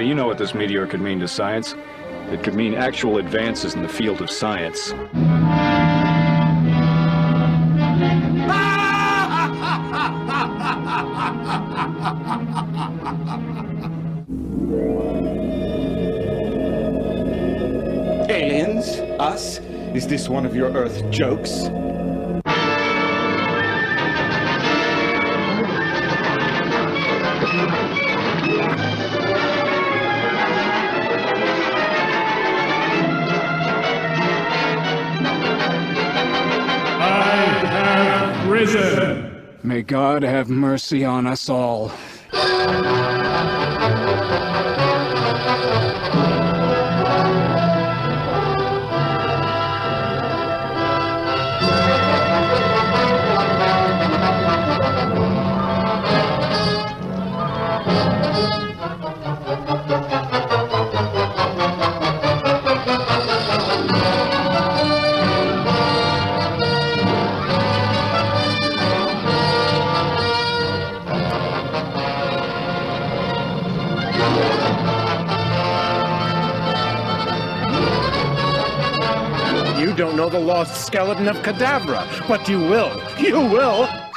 Daddy, you know what this meteor could mean to science. It could mean actual advances in the field of science. Aliens? Us? Is this one of your Earth jokes? I have risen. May God have mercy on us all. You don't know the lost skeleton of Cadabra, but you will. You will!